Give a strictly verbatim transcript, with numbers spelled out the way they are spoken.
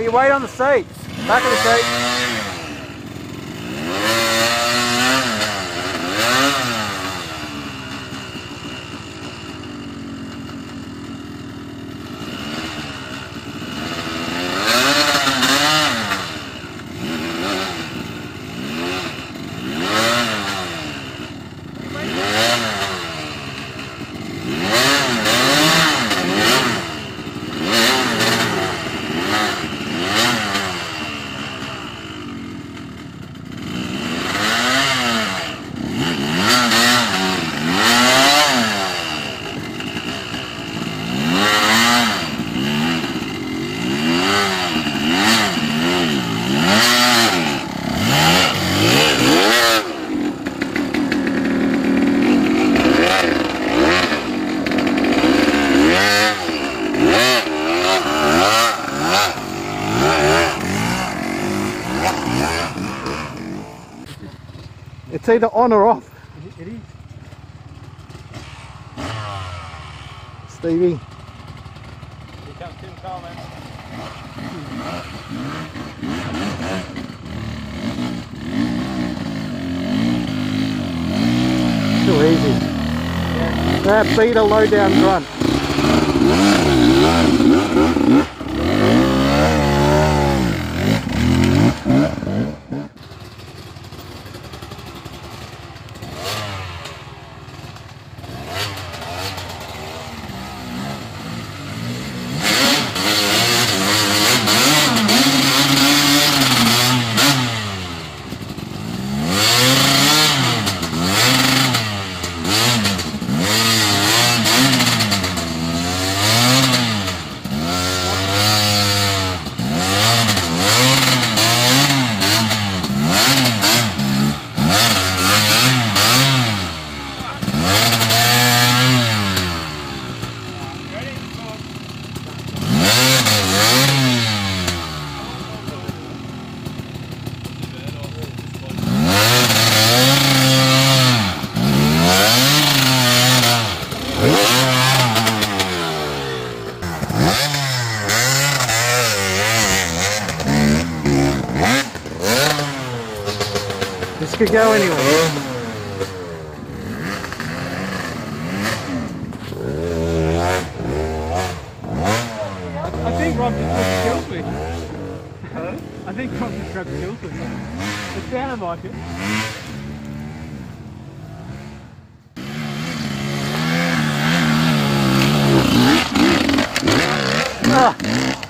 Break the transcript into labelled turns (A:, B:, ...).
A: your weight on the seats. Back of the seat. It's either on or off.
B: It is.
A: Stevie.
B: Here comes Tim Coleman.
A: Too easy. Yeah. That beat a low down grunt. This could go anywhere.
B: I think Rob just tried to kill switch. Huh? I think Rob just tried to kill switch. It sounded like it.
A: Ah.